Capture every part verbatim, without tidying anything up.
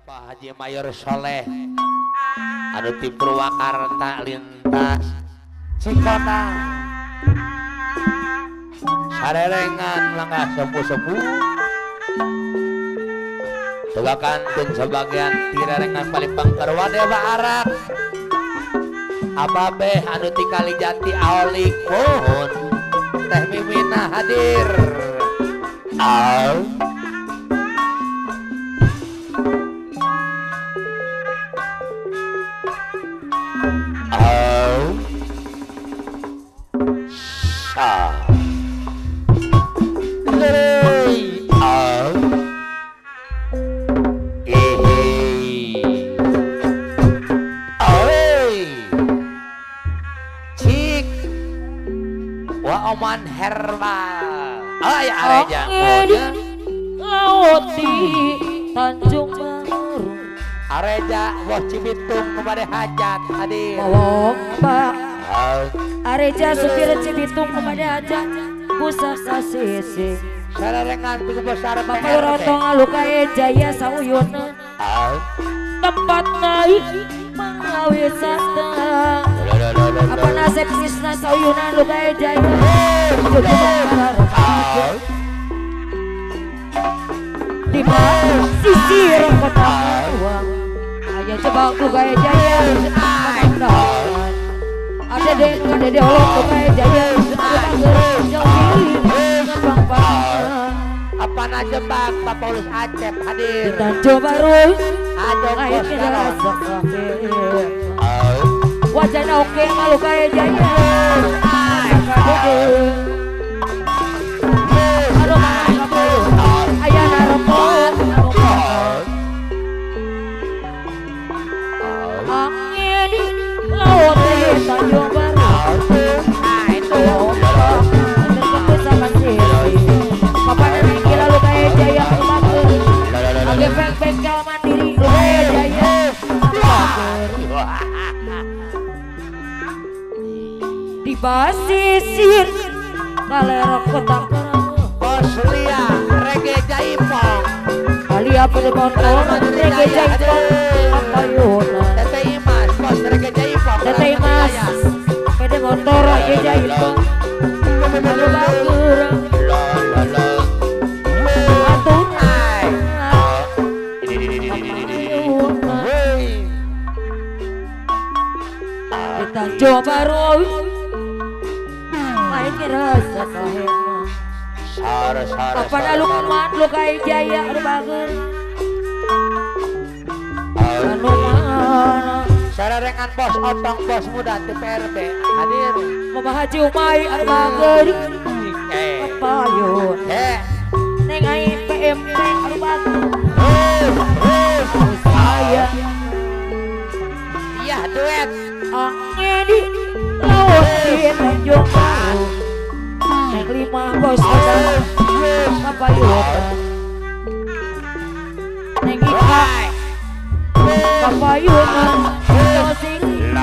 Bapak Haji Mayor Soleh anu ti Purwakarta lintas Cikona sarerengan langkah sepuh-sepuh tegakan dan sebagian tirerengan palipang kerwadewa arak ababe anu ti Kalijati aolik pohon Teh Mimina hadir al Oman herbal ay areja laut di Tanjung Baru areja bos Cibitung kepada hajat hadir Mawomba areja supir Cibitung kepada hajat pusat sasisi sarerengan tuh besar Bapak Rotong Alukaya Jaya Sauyuna tempat naik wisata apa nasib Krisna Sauyuna Lukaya Jaya di mana sisir kota uang ayah coba Lukaya Jaya ada deh ada deh oleh Lukaya Jaya apa aja bang Pak Paulus Acep hadir Tanjung Baru adong ayo bos kita garong wajana oke malu kaya Jaya aduh ayah narokon angin laut di Tanjung Baru sama sih Bapak Niki lalu kaya Jaya Oke bengkel mandiri Lukaya Jaya di basisir Kalerok Kota bos Lia Rege Jaipong Alia Pedemotor Rege Jaipong apa yuna Tete Imas bos Rege Jaipong Tete Imas Pedemotor Rege Jaipong Lalu bagur Tanjung Baru main rasa kahena apa na Lukman Lukaya Jaya Rubager anu mana sarerengan bos Otong bos muda T P R B hadir Mama Haji Umay Rubager apa yun eh nengai P M P Rubager saya iya duet angin di laut di Tanjung Baru yang lima bos ada apa yutan yang ika apa yutan tosing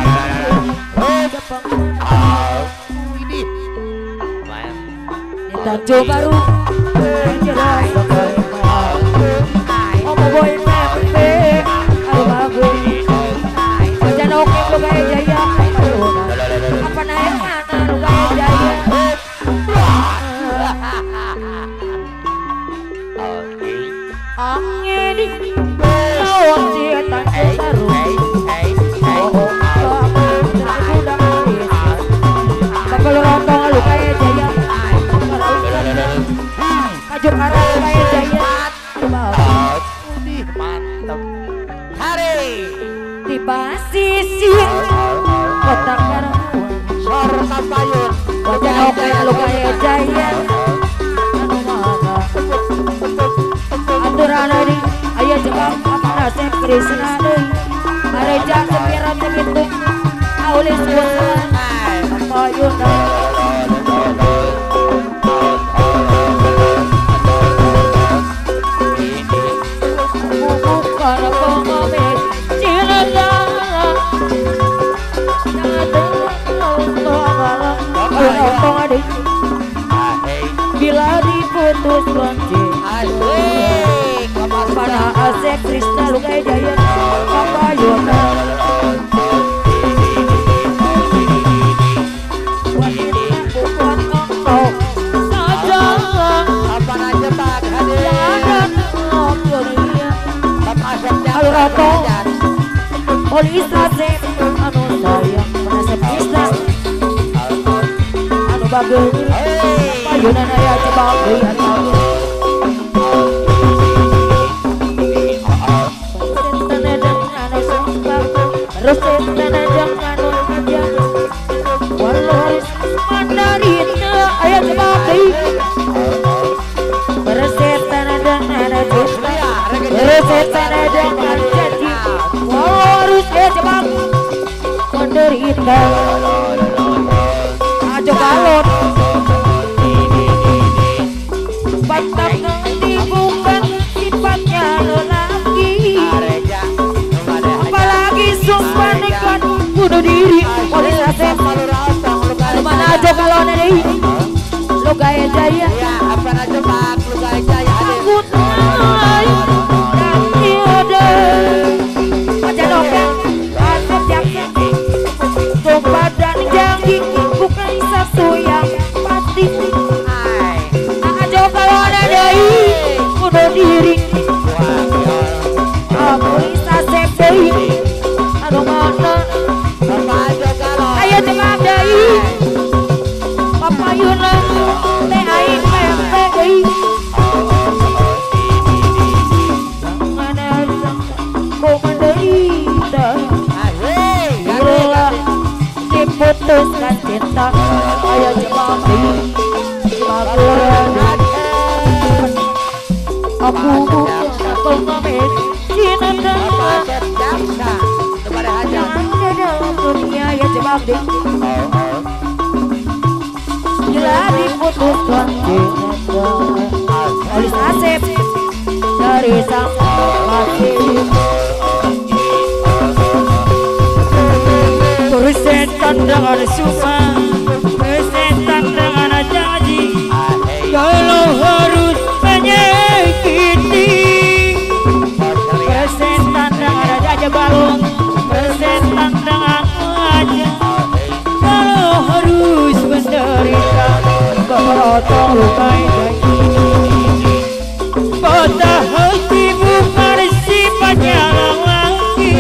ini di Tanjung Baru jelas Omo boy pepe aduh bagus wajana oke Lukaya Jaya apa naik mana Lukaya Jaya angin di laut di Tanjung Baru Bapak Rotong Lukaya Jaya maju arah Lukaya Jaya mantap hari di basisir Kota Karawang sor kapayun wajah oke Lukaya Jaya anu mana aturan di ayah jebak apa nasib Krisna deui areja sepira Cibitung aulis buat apa yuna bukan pengamen Cileunga bila diputus lonceng asik Mana Asep Krishna Lukai Jaya Kapayona wanita bukan ngomong saja Apa aja Pak hadir. dan ngobrolnya Bapak Asepnya Alrato Polis Asep anu sayang Mana Asep Krishna anu bagel Kapayona aya cebak deui atuh Reset tanah jangan aja walau harus mandarina ayah coba deh reset tanah jangan aja reset tanah jangan jadi walau harus ayah coba mandarina aja kalon patah nanti bukan sifatnya lelaki sumpah nekat bunuh diri Polis Asep mana aja kalau nih lo gaya jaya Ya, apa aja Pak lu gaya jaya hadir. aku tahu dan tiada aja noken Asep jaksa sumpah dan janji bukan satu yang pasti aja kalau nih bunuh diri Polis Asep deh aduh mana Bapak aja kalau ayo cekap deui papayuna teh aing pempek deui mana kumaha deui teh gila diputuskan cinta ayo cekap deui aku bukan pengamen cinta Bapak Asep jaksa kepada hajat. ada dalam dunia ya jebak deh gila diputuskan cinta Polis Asep dari sang kasih persetan dengan sumpah persetan dengan janji kalau harus menyakiti persetan dengan aja balon persetan dengan aja kalau harus menderita kepotong lukai janji patah hati bukan sifatnya lelaki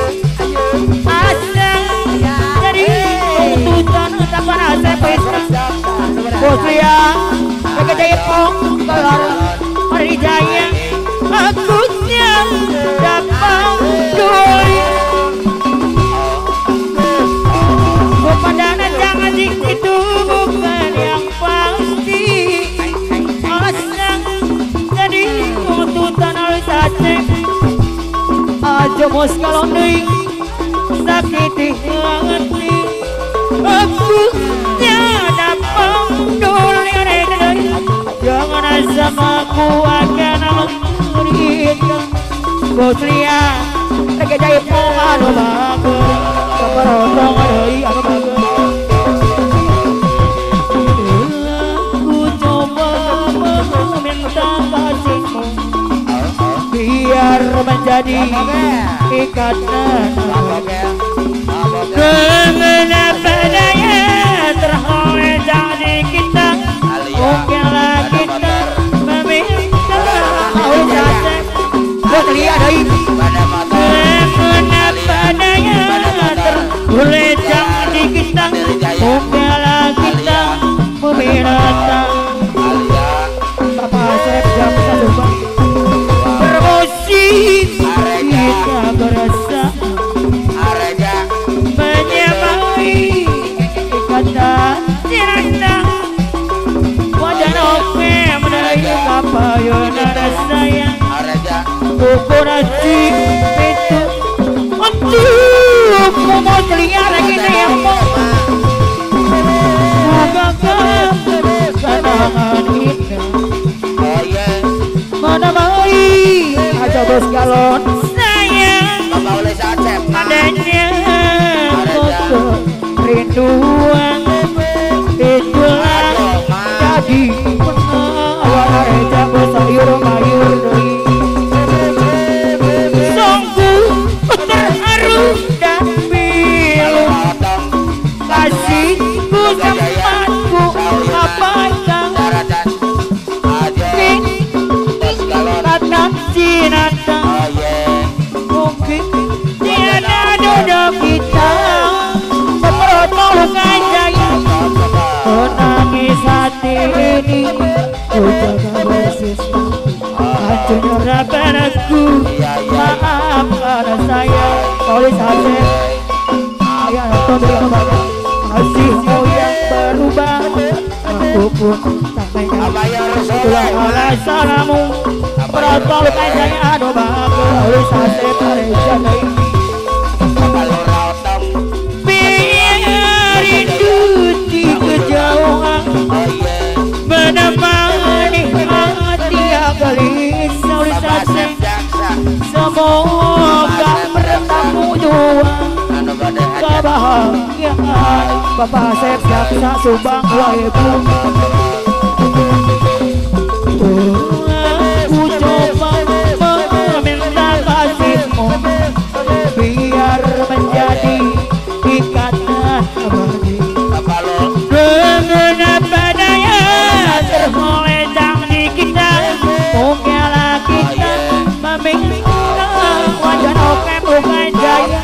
asal jadi tuntutan ucapan Asep Krishna bos lia mereka jaya pong kelar hari jaya aku dapat doi kepadanya jangan itu bukan yang pasti asal jadi tuntutan harus Asep aja bos kalau nih sakiti hati aku tiada peduli jangan sama aku akan memberikan bos lia lagi jahit mau anu bagus keperotong adoi anu bagus aku coba meminta kasihmu biar menjadi ikatan kenapa daya terhormat jadi kita mungkinlah kita meminta Asep buat lihat doi kenapa daya terhormat jadi kita mungkinlah kita meminta Bapak Asep jam satu promosi kita berasa menyamai ikatan cinta wajah noke menarik kapayona sayang ukur hati itu untuk mau terlihat lagi yang mau gagal kenangan kita mana mai aja bos galon sayang adanya foto rinduan itulah jadi awal reja sayur mayur doi hancurnya harapanku. Maafkan saya, tulis hasil. Ya nonton dari abang, kasihmu yang berubah. Aku pun tak menyangka itulah alasanmu. Berotol kayaknya aduh bahagia. Tulis hasil pareja ini. Biar rindu di kejauhan menemani hati yang gelisah. Tulis hasil. Semoga bertemu dua kebahagiaan. Bapak Asep jaksa Subang Waibu. Aku coba meminta kasihmu biar menjadi ikatan abadi. Dengan apa daya tergeletak di kita, mungkinlah kita meminta wajah oke bukan jaya.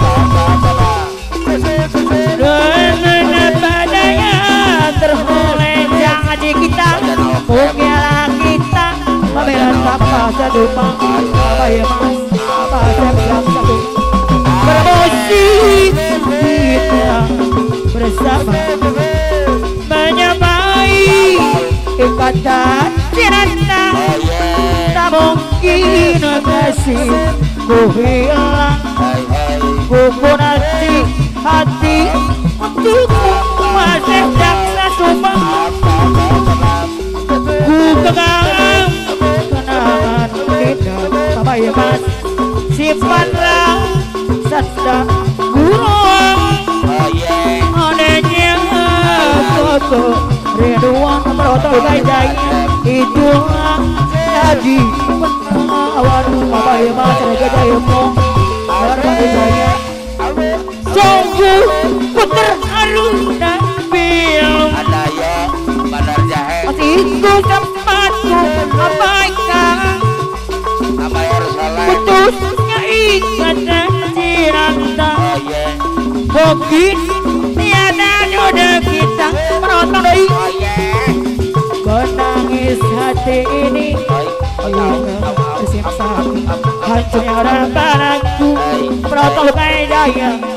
Dengan apa daya tergeletak di kita, mungkinlah kita meminta masa depan. Apa ya mas, apa siap satu bermusik kita bersama menyamai ikatan cinta. Tak mungkin kasih ku hilang, ku pun hati hati untukmu. Masih jaksa Subang, ku genggam kenangan indah. Apa ya mas, simpanlah sanda gurung adanya foto rinduan merotol gajahnya. Itulah jadi pengawan. Apa ya mas, gajahmu berbagi saya. Sungguh puter arus dan film itu tempatku abaikan. Putusnya ikatan cinta, mungkin tiada jodoh kita. Menonton doi menangis hati ini. Tersiksa hancurnya harapanku. Menonton kayak jaya.